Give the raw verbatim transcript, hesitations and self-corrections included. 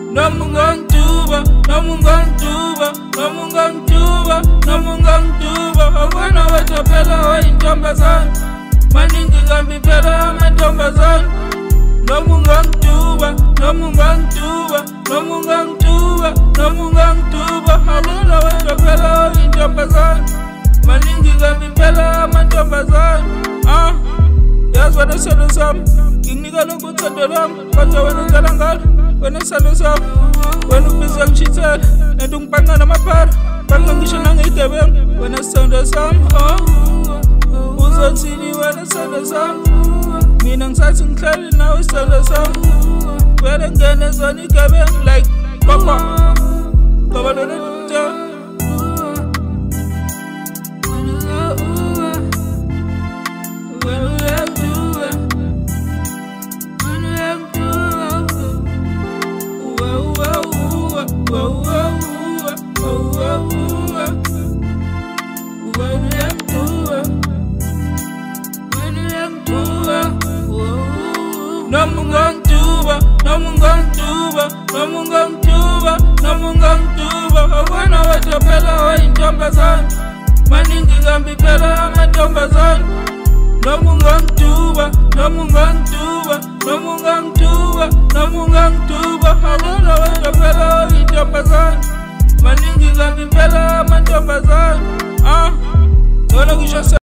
Nomungangituba, nomungangituba, nomungangituba, nomungangituba. Abona wethu phela oyintombazana, maningi kambi phela amantombazana. Nomungangituba, nomungangituba, nomungangituba, nomungangituba. Abona wethu phela oyintombazana, maningi kambi phela amantombazana. Ah, yazi wena sithando sami, nginginika lokhu uthando lwami, kodwa wena ucala ngalo. Wena sithando sami, wena ubiza ngishithela, and ungibhanqa namaphara, bhanqa ngisho nangeyigebengu. Wena sithando sami, oh, uzothini wena sithando sami? Mina ngisathi ngihleli nawe sithando sami, vele ngene zona igebengu like papa, ngoba lona nto. Nomungangituba, nomungangituba, nomungangituba, nomungangituba. Abona wethu phela oyintombazana, maningi kambi phela amantombazana. Nomungangituba, nomungangituba, nomungangituba, nomungangituba. Abona wethu phela oyintombazana, maningi kambi phela amantombazana. Ah, ngona ngisho